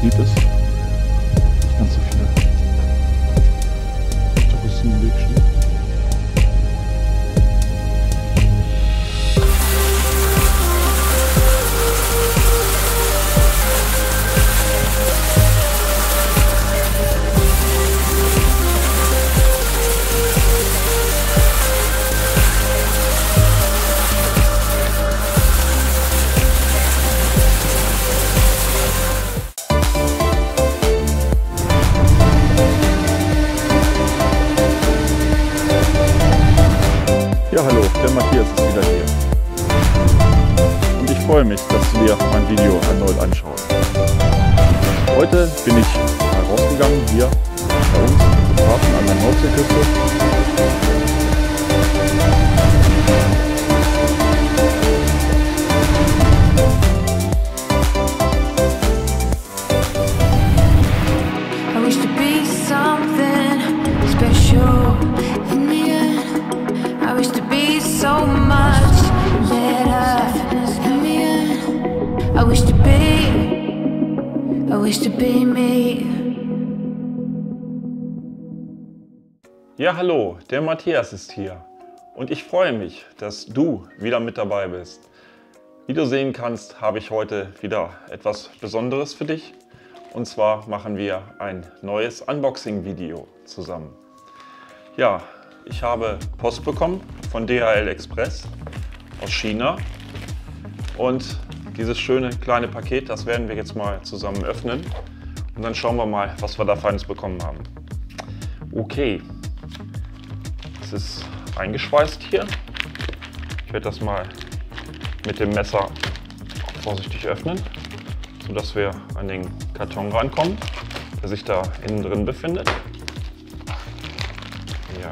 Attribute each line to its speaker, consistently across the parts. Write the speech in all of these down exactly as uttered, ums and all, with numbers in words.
Speaker 1: gibt es nicht ganz so viele Touristen im Weg stehen. Ja, hallo, der Matthias ist wieder hier. Und ich freue mich, dass du dir mein Video erneut anschaust. Heute bin ich mal rausgegangen hier bei uns im Hafen an der Nordseeküste.
Speaker 2: So much better than me. I wish to be, I wish to be me.
Speaker 1: Ja, hallo, der Matthias ist hier und ich freue mich, dass du wieder mit dabei bist. Wie du sehen kannst, habe ich heute wieder etwas Besonderes für dich. Und zwar machen wir ein neues Unboxing-Video zusammen. Ja, ich habe Post bekommen von D H L Express aus China und dieses schöne kleine Paket, das werden wir jetzt mal zusammen öffnen und dann schauen wir mal, was wir da Feines bekommen haben. Okay, es ist eingeschweißt hier. Ich werde das mal mit dem Messer vorsichtig öffnen, sodass wir an den Karton rankommen, der sich da innen drin befindet. Ja.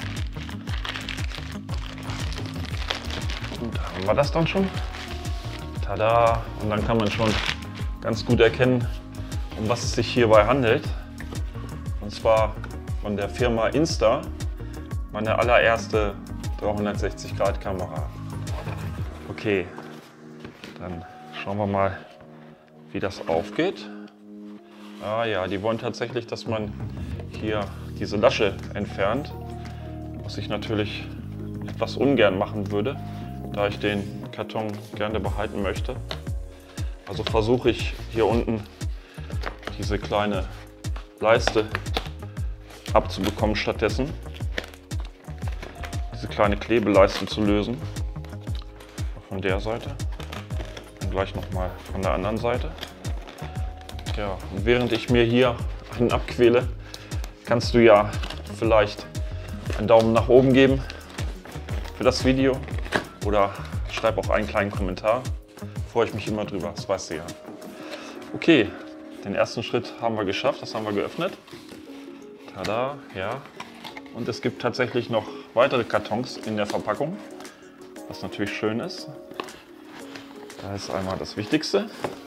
Speaker 1: Und da haben wir das dann schon. Tada! Und dann kann man schon ganz gut erkennen, um was es sich hierbei handelt. Und zwar von der Firma Insta, meine allererste dreihundertsechzig Grad Kamera. Okay, dann schauen wir mal, wie das aufgeht. Ah ja, die wollen tatsächlich, dass man hier diese Lasche entfernt, was ich natürlich etwas ungern machen würde, da ich den Karton gerne behalten möchte. Also versuche ich hier unten diese kleine Leiste abzubekommen, stattdessen diese kleine Klebeleiste zu lösen. Von der Seite und gleich noch mal von der anderen Seite. Ja, und während ich mir hier einen abquäle, kannst du ja vielleicht einen Daumen nach oben geben für das Video oder schreib auch einen kleinen Kommentar. Freue ich mich immer drüber, das weißt du ja. Okay, den ersten Schritt haben wir geschafft, das haben wir geöffnet. Tada, ja. Und es gibt tatsächlich noch weitere Kartons in der Verpackung, was natürlich schön ist. Da ist einmal das Wichtigste.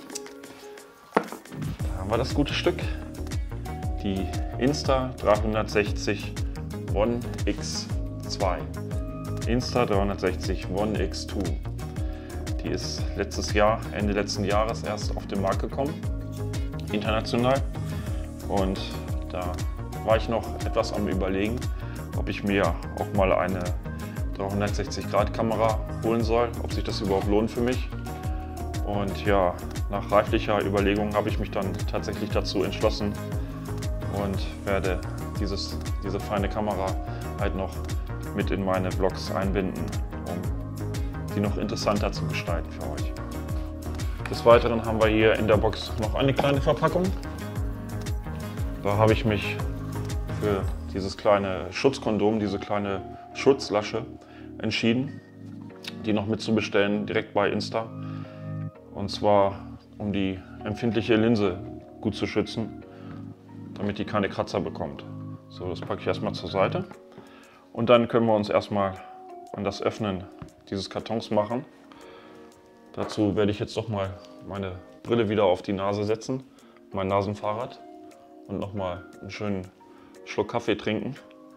Speaker 1: Da haben wir das gute Stück. Die Insta dreihundertsechzig One X zwei. Insta dreihundertsechzig One X zwei. Die ist letztes Jahr, Ende letzten Jahres erst auf den Markt gekommen, international. Und da war ich noch etwas am Überlegen, ob ich mir auch mal eine dreihundertsechzig Grad Kamera holen soll, ob sich das überhaupt lohnt für mich. Und ja, nach reiflicher Überlegung habe ich mich dann tatsächlich dazu entschlossen und werde dieses, diese feine Kamera halt noch mit in meine Vlogs einbinden, um die noch interessanter zu gestalten für euch. Des Weiteren haben wir hier in der Box noch eine kleine Verpackung. Da habe ich mich für dieses kleine Schutzkondom, diese kleine Schutzlasche entschieden, die noch mitzubestellen direkt bei Insta. Und zwar um die empfindliche Linse gut zu schützen, damit die keine Kratzer bekommt. So, das packe ich erstmal zur Seite. Und dann können wir uns erstmal an das Öffnen dieses Kartons machen. Dazu werde ich jetzt doch mal meine Brille wieder auf die Nase setzen, mein Nasenfahrrad, und noch mal einen schönen Schluck Kaffee trinken.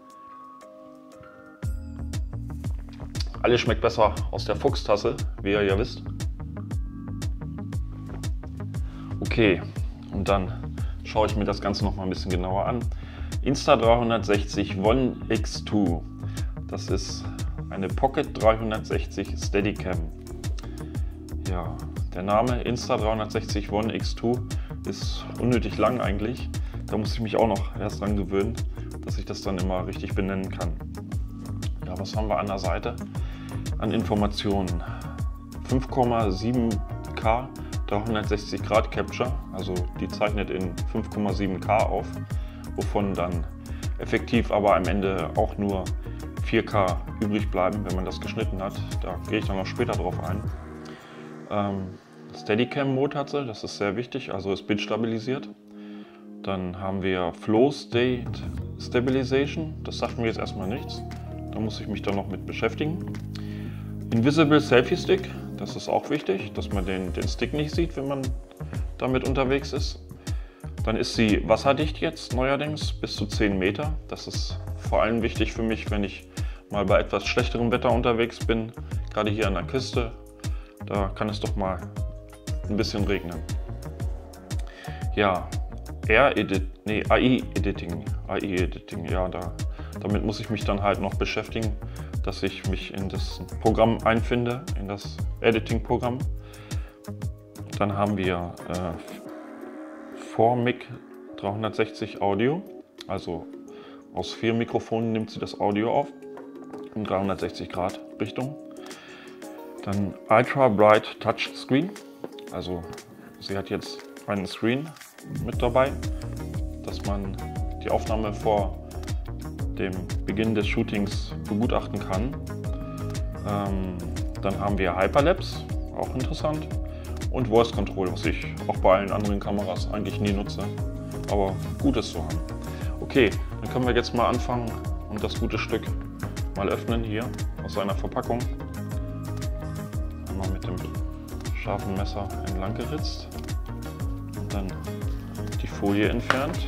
Speaker 1: Alles schmeckt besser aus der Fuchstasse, wie ihr ja wisst. Okay, Und dann schaue ich mir das Ganze noch mal ein bisschen genauer an. Insta dreihundertsechzig One X zwei. Das ist eine Pocket dreihundertsechzig Steadicam. Ja, der Name Insta dreihundertsechzig One X zwei ist unnötig lang eigentlich. Da muss ich mich auch noch erst dran gewöhnen, dass ich das dann immer richtig benennen kann. Ja, was haben wir an der Seite an Informationen? fünf Komma sieben K dreihundertsechzig Grad Capture, also die zeichnet in fünf Komma sieben K auf, wovon dann effektiv aber am Ende auch nur vier K übrig bleiben, wenn man das geschnitten hat. Da gehe ich dann noch später drauf ein. Ähm, Steadicam Mode hat sie, das ist sehr wichtig, also ist bildstabilisiert. Dann haben wir Flow State Stabilization, das sagt mir jetzt erstmal nichts. Da muss ich mich dann noch mit beschäftigen. Invisible Selfie Stick, das ist auch wichtig, dass man den, den Stick nicht sieht, wenn man damit unterwegs ist. Dann ist sie wasserdicht jetzt neuerdings, bis zu zehn Meter. Das ist vor allem wichtig für mich, wenn ich mal bei etwas schlechterem Wetter unterwegs bin, gerade hier an der Küste. Da kann es doch mal ein bisschen regnen. Ja, R-Edit, nee, A I-Editing, A I-Editing, ja, da, damit muss ich mich dann halt noch beschäftigen, dass ich mich in das Programm einfinde, in das Editing-Programm. Dann haben wir äh, vier Mic dreihundertsechzig Audio, also aus vier Mikrofonen nimmt sie das Audio auf, in dreihundertsechzig Grad Richtung. Dann Ultra Bright Touchscreen, also sie hat jetzt einen Screen mit dabei, dass man die Aufnahme vor dem Beginn des Shootings begutachten kann. Ähm, dann haben wir Hyperlapse, auch interessant, und Voice Control, was ich auch bei allen anderen Kameras eigentlich nie nutze, aber gut ist zu haben. Okay, dann können wir jetzt mal anfangen und das gute Stück mal öffnen hier aus seiner Verpackung. Einmal mit dem scharfen Messer entlang geritzt und dann die Folie entfernt.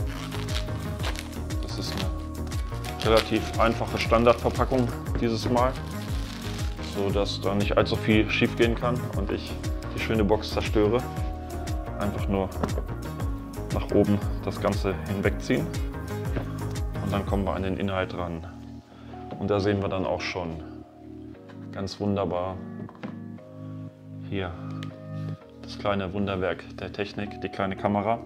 Speaker 1: Das ist eine relativ einfache Standardverpackung dieses Mal, so dass da nicht allzu viel schief gehen kann und ich die schöne Box zerstöre. Einfach nur nach oben das Ganze hinwegziehen und dann kommen wir an den Inhalt ran. Und da sehen wir dann auch schon ganz wunderbar hier das kleine Wunderwerk der Technik, die kleine Kamera.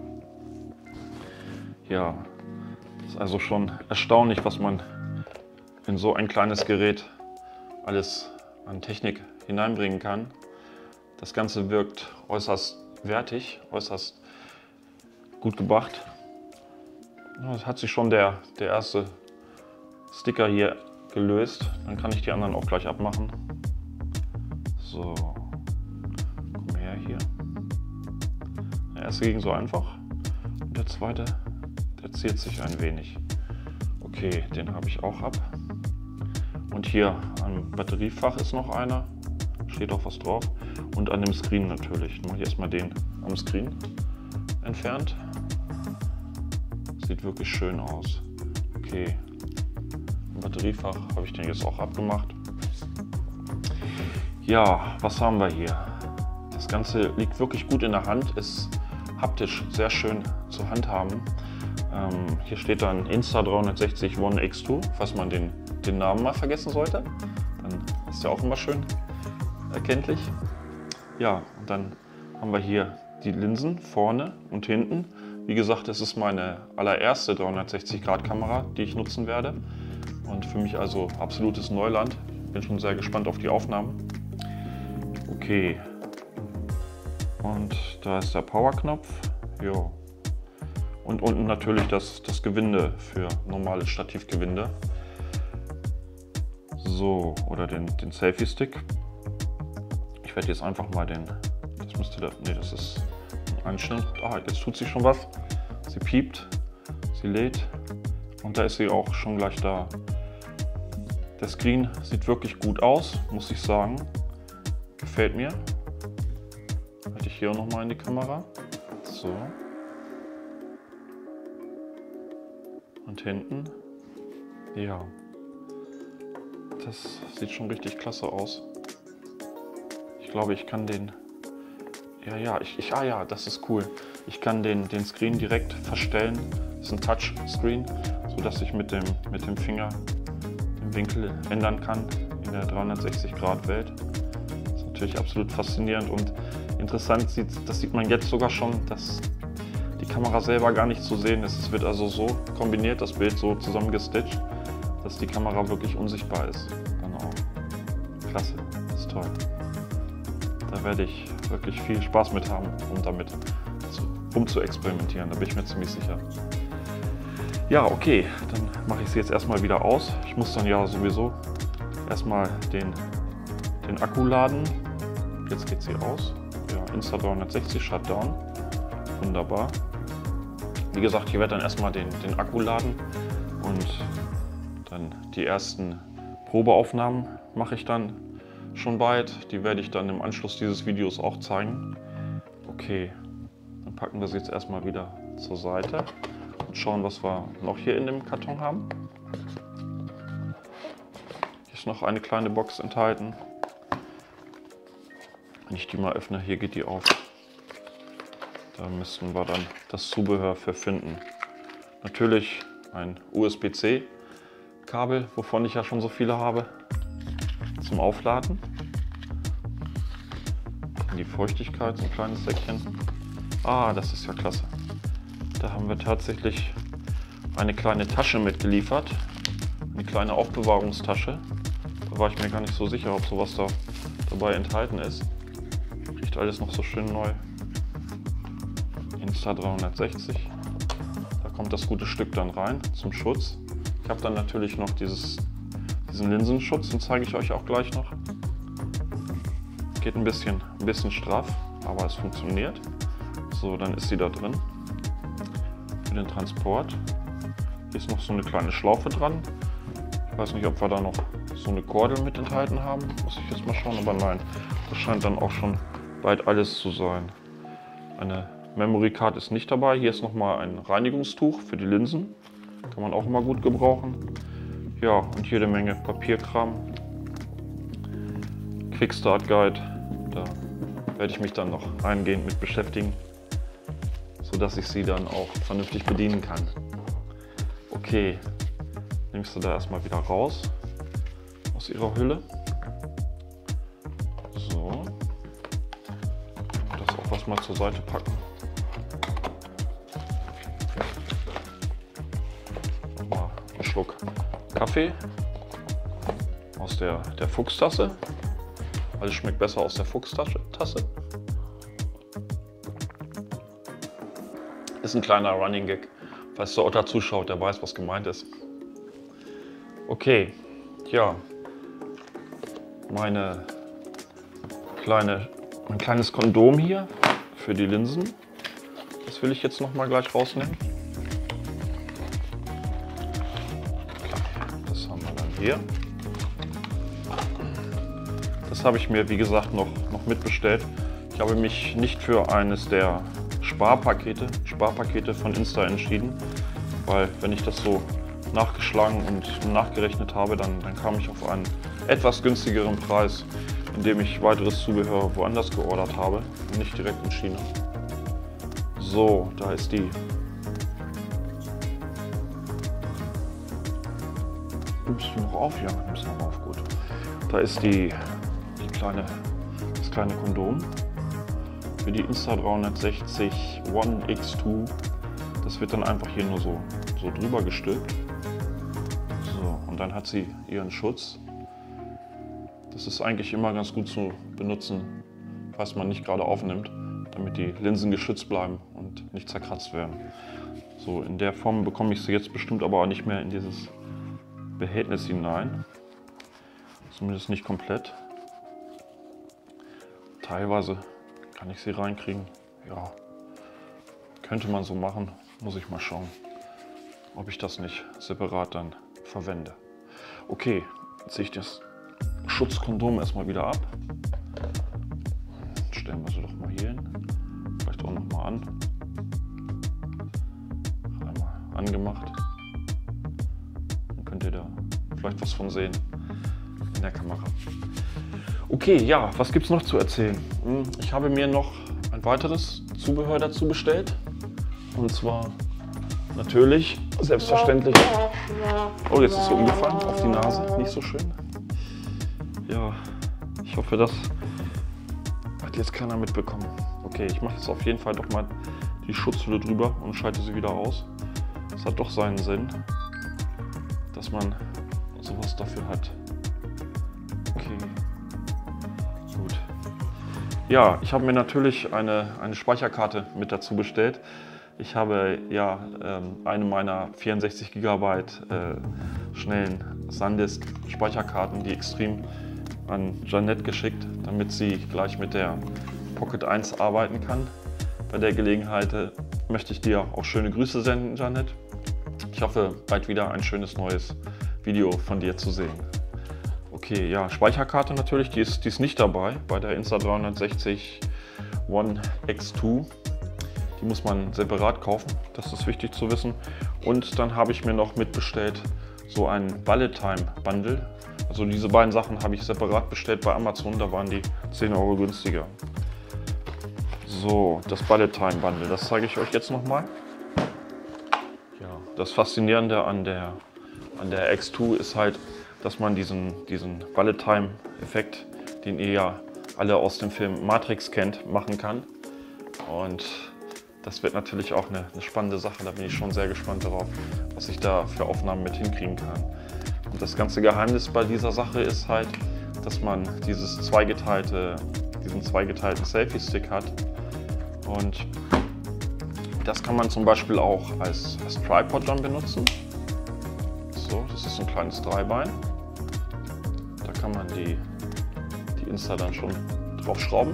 Speaker 1: Ja, ist also schon erstaunlich, was man in so ein kleines Gerät alles an Technik hineinbringen kann. Das Ganze wirkt äußerst wertig, äußerst gut gebracht. Es hat sich schon der, der erste Sticker hier gelöst. Dann kann ich die anderen auch gleich abmachen. So, komm her hier. Der erste ging so einfach und der zweite, der ziert sich ein wenig. Okay, den habe ich auch ab. Und hier am Batteriefach ist noch einer. Steht auch was drauf. Und an dem Screen natürlich. Ich mache erstmal den am Screen entfernt. Sieht wirklich schön aus. Okay. Im Batteriefach habe ich den jetzt auch abgemacht. Ja, was haben wir hier? Das Ganze liegt wirklich gut in der Hand, ist haptisch sehr schön zu handhaben. Ähm, hier steht dann Insta dreihundertsechzig One X zwei, falls man den, den Namen mal vergessen sollte. Dann ist der auch immer schön erkenntlich. Ja, und dann haben wir hier die Linsen vorne und hinten. Wie gesagt, es ist meine allererste dreihundertsechzig Grad Kamera, die ich nutzen werde. Und für mich also absolutes Neuland. Bin schon sehr gespannt auf die Aufnahmen. Okay. Und da ist der Powerknopf. Jo. Und unten natürlich das, das Gewinde für normales Stativgewinde. So, oder den, den Selfie-Stick. Ich werde jetzt einfach mal den, das müsste da, nee, das ist ein Einschnitt. Ah, jetzt tut sie schon was. Sie piept, sie lädt und da ist sie auch schon gleich da. Der Screen sieht wirklich gut aus, muss ich sagen. Gefällt mir. Halte ich hier auch noch mal in die Kamera. So. Und hinten. Ja. Das sieht schon richtig klasse aus. Ich glaube, ich kann den Ja, ja, ich, ich, ah ja, das ist cool. Ich kann den, den Screen direkt verstellen. Das ist ein Touchscreen, sodass ich mit dem, mit dem Finger den Winkel ändern kann in der dreihundertsechzig Grad Welt. Das ist natürlich absolut faszinierend und interessant. Sieht, das sieht man jetzt sogar schon, dass die Kamera selber gar nicht zu sehen ist. Es wird also so kombiniert, das Bild so zusammengestitcht, dass die Kamera wirklich unsichtbar ist. Dann auch. Klasse, das ist toll. Da werde ich wirklich viel Spaß mit haben, um damit zu, um zu experimentieren, da bin ich mir ziemlich sicher. Ja, okay, dann mache ich sie jetzt erstmal wieder aus. Ich muss dann ja sowieso erstmal den, den Akku laden. Jetzt geht sie aus. Ja, Insta dreihundertsechzig Shutdown. Wunderbar. Wie gesagt, ich werde dann erstmal den, den Akku laden und dann die ersten Probeaufnahmen mache ich dann schon bald. Die werde ich dann im Anschluss dieses Videos auch zeigen. Okay, dann packen wir sie jetzt erstmal wieder zur Seite und schauen, was wir noch hier in dem Karton haben. Hier ist noch eine kleine Box enthalten. Wenn ich die mal öffne, hier geht die auf. Da müssten wir dann das Zubehör für finden. Natürlich ein U S B C Kabel, wovon ich ja schon so viele habe, zum Aufladen. Die Feuchtigkeit, so ein kleines Säckchen. Ah, das ist ja klasse. Da haben wir tatsächlich eine kleine Tasche mitgeliefert. Eine kleine Aufbewahrungstasche. Da war ich mir gar nicht so sicher, ob sowas da dabei enthalten ist. Riecht alles noch so schön neu. Insta dreihundertsechzig. Da kommt das gute Stück dann rein zum Schutz. Ich habe dann natürlich noch dieses, diesen Linsenschutz, den zeige ich euch auch gleich noch. Geht ein bisschen, ein bisschen straff, aber es funktioniert. So, dann ist sie da drin. Für den Transport. Hier ist noch so eine kleine Schlaufe dran. Ich weiß nicht, ob wir da noch so eine Kordel mit enthalten haben. Muss ich jetzt mal schauen, aber nein. Das scheint dann auch schon bald alles zu sein. Eine Memory Card ist nicht dabei. Hier ist nochmal ein Reinigungstuch für die Linsen. Kann man auch immer gut gebrauchen. Ja, und jede Menge Papierkram. Quickstart Guide. Da werde ich mich dann noch eingehend mit beschäftigen, sodass ich sie dann auch vernünftig bedienen kann. Okay, nimmst du da erstmal wieder raus aus ihrer Hülle. So. Das auch was mal zur Seite packen. Mal einen Schluck Kaffee aus der, der Fuchstasse. Alles schmeckt besser aus der Fuchstasse. Ist ein kleiner Running Gag. Falls der Otter zuschaut, der weiß, was gemeint ist. Okay, ja. Meine kleine, mein kleines Kondom hier für die Linsen. Das will ich jetzt noch mal gleich rausnehmen. Das haben wir dann hier. Das habe ich mir, wie gesagt, noch, noch mitbestellt. Ich habe mich nicht für eines der Sparpakete, Sparpakete von Insta entschieden, weil wenn ich das so nachgeschlagen und nachgerechnet habe, dann, dann kam ich auf einen etwas günstigeren Preis, indem ich weiteres Zubehör woanders geordert habe und nicht direkt in China. So, da ist die. Nimmst du noch auf? Ja, nimmst du noch auf, gut. Da ist die Kleine, das kleine Kondom für die Insta dreihundertsechzig One X zwei. Das wird dann einfach hier nur so, so drüber gestülpt. So, und dann hat sie ihren Schutz. Das ist eigentlich immer ganz gut zu benutzen, falls man nicht gerade aufnimmt, damit die Linsen geschützt bleiben und nicht zerkratzt werden. So, in der Form bekomme ich sie jetzt bestimmt aber auch nicht mehr in dieses Behältnis hinein. Zumindest nicht komplett. Teilweise kann ich sie reinkriegen. Ja, könnte man so machen. Muss ich mal schauen, ob ich das nicht separat dann verwende. Okay, jetzt ziehe ich das Schutzkondom erstmal wieder ab. Stellen wir sie doch mal hier hin. Vielleicht auch noch mal an. Einmal angemacht. Dann könnt ihr da vielleicht was von sehen in der Kamera. Okay, ja, was gibt es noch zu erzählen? Ich habe mir noch ein weiteres Zubehör dazu bestellt. Und zwar natürlich, selbstverständlich. Oh, jetzt ist so umgefallen auf die Nase. Nicht so schön. Ja, ich hoffe, das hat jetzt keiner mitbekommen. Okay, ich mache jetzt auf jeden Fall doch mal die Schutzhülle drüber und schalte sie wieder aus. Das hat doch seinen Sinn, dass man sowas dafür hat. Okay, gut. Ja, ich habe mir natürlich eine, eine Speicherkarte mit dazu bestellt. Ich habe ja ähm, eine meiner vierundsechzig Gigabyte äh, schnellen SanDisk Speicherkarten, die Extreme, an Jeanette geschickt, damit sie gleich mit der Pocket eins arbeiten kann. Bei der Gelegenheit äh, möchte ich dir auch schöne Grüße senden, Jeanette. Ich hoffe, bald wieder ein schönes neues Video von dir zu sehen. Okay, ja, Speicherkarte natürlich, die ist, die ist nicht dabei bei der Insta dreihundertsechzig One X zwei. Die muss man separat kaufen, das ist wichtig zu wissen. Und dann habe ich mir noch mitbestellt so ein Bullet Time Bundle. Also diese beiden Sachen habe ich separat bestellt bei Amazon, da waren die zehn Euro günstiger. So, das Bullet Time Bundle, das zeige ich euch jetzt nochmal. Ja, das Faszinierende an der, an der X zwei ist halt, dass man diesen, diesen Bullet Time Effekt, den ihr ja alle aus dem Film Matrix kennt, machen kann. Und das wird natürlich auch eine, eine spannende Sache, da bin ich schon sehr gespannt darauf, was ich da für Aufnahmen mit hinkriegen kann. Und das ganze Geheimnis bei dieser Sache ist halt, dass man dieses zweigeteilte, diesen zweigeteilten Selfie-Stick hat. Und das kann man zum Beispiel auch als, als Tripod dann benutzen. So, das ist ein kleines Dreibein. Da kann man die, die Insta dann schon drauf schrauben.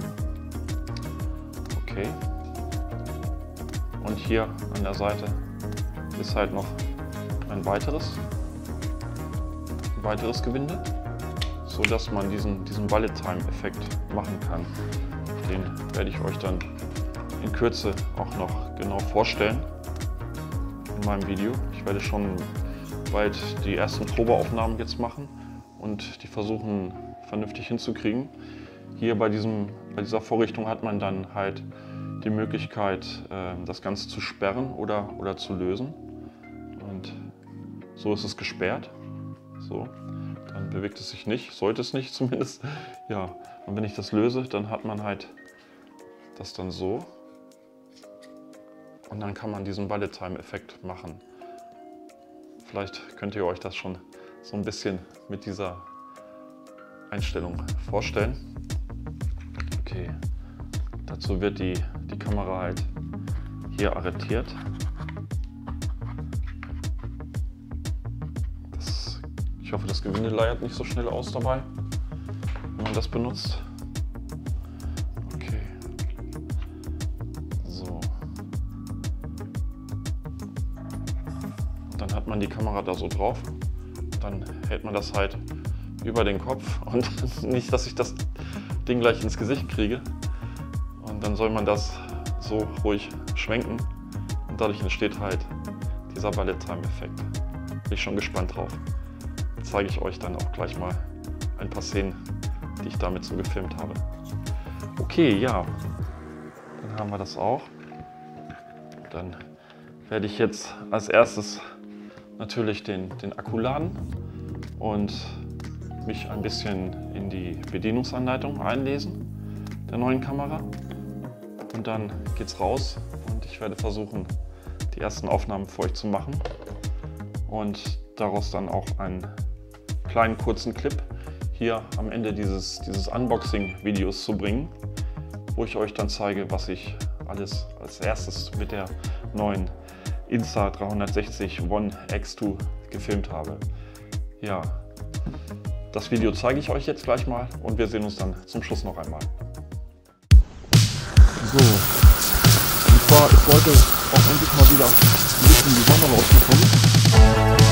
Speaker 1: Okay. Und hier an der Seite ist halt noch ein weiteres, ein weiteres Gewinde, so dass man diesen, diesen Bullet Time Effekt machen kann. Den werde ich euch dann in Kürze auch noch genau vorstellen in meinem Video. Ich werde schon bald die ersten Probeaufnahmen jetzt machen und die versuchen vernünftig hinzukriegen. Hier bei, diesem, bei dieser Vorrichtung hat man dann halt die Möglichkeit, das Ganze zu sperren oder, oder zu lösen. Und so ist es gesperrt. So, dann bewegt es sich nicht, sollte es nicht zumindest. Ja, und wenn ich das löse, dann hat man halt das dann so. Und dann kann man diesen Bullet Time Effekt machen. Vielleicht könnt ihr euch das schon so ein bisschen mit dieser Einstellung vorstellen. Okay, dazu wird die, die Kamera halt hier arretiert. Das, ich hoffe, das Gewinde leiert nicht so schnell aus dabei, wenn man das benutzt. Okay. So. Dann hat man die Kamera da so drauf. Dann hält man das halt über den Kopf und nicht, dass ich das Ding gleich ins Gesicht kriege. Und dann soll man das so ruhig schwenken und dadurch entsteht halt dieser Bullet Time Effekt. Bin ich schon gespannt drauf. Zeige ich euch dann auch gleich mal ein paar Szenen, die ich damit so gefilmt habe. Okay, ja, dann haben wir das auch. Dann werde ich jetzt als erstes natürlich den, den Akku laden und mich ein bisschen in die Bedienungsanleitung einlesen der neuen Kamera. Und dann geht's raus und ich werde versuchen, die ersten Aufnahmen für euch zu machen und daraus dann auch einen kleinen kurzen Clip hier am Ende dieses, dieses Unboxing-Videos zu bringen, wo ich euch dann zeige, was ich alles als erstes mit der neuen Insta dreihundertsechzig One X zwei gefilmt habe. Ja, das Video zeige ich euch jetzt gleich mal und wir sehen uns dann zum Schluss noch einmal.
Speaker 3: So, und zwar ist heute auch endlich mal wieder ein bisschen die Sonne rausgekommen.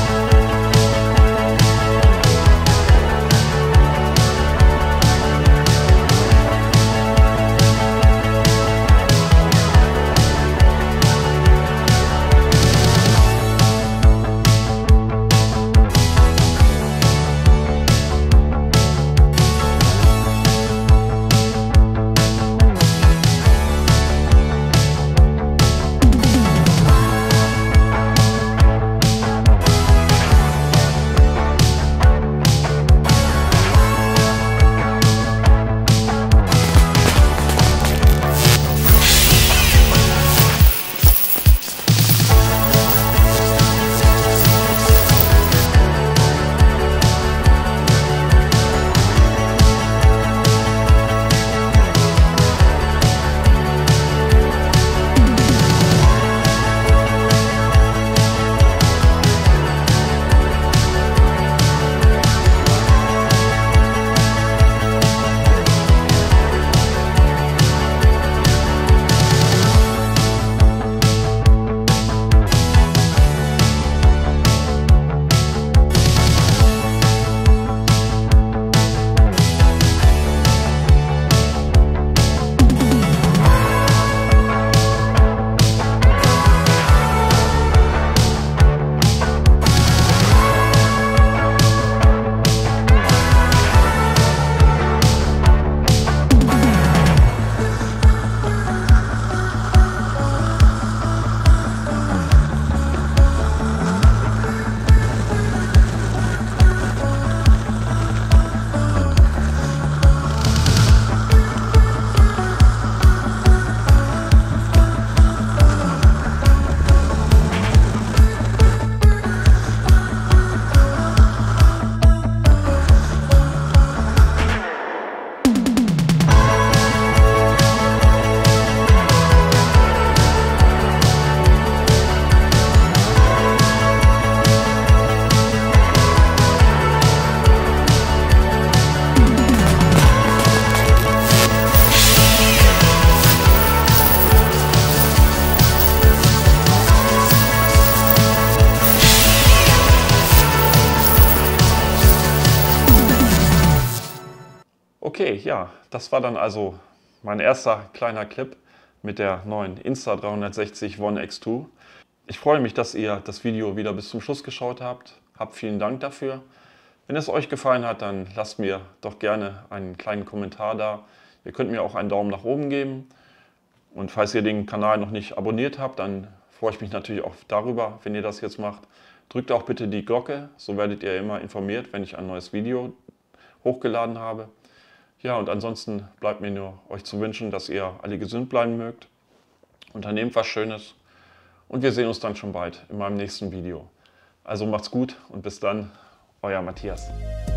Speaker 1: Okay, ja, das war dann also mein erster kleiner Clip mit der neuen Insta dreihundertsechzig One X zwei. Ich freue mich, dass ihr das Video wieder bis zum Schluss geschaut habt. Habt vielen Dank dafür. Wenn es euch gefallen hat, dann lasst mir doch gerne einen kleinen Kommentar da. Ihr könnt mir auch einen Daumen nach oben geben. Und falls ihr den Kanal noch nicht abonniert habt, dann freue ich mich natürlich auch darüber, wenn ihr das jetzt macht. Drückt auch bitte die Glocke, so werdet ihr immer informiert, wenn ich ein neues Video hochgeladen habe. Ja, und ansonsten bleibt mir nur euch zu wünschen, dass ihr alle gesund bleiben mögt. Unternehmt was Schönes und wir sehen uns dann schon bald in meinem nächsten Video. Also macht's gut und bis dann, euer Matthias.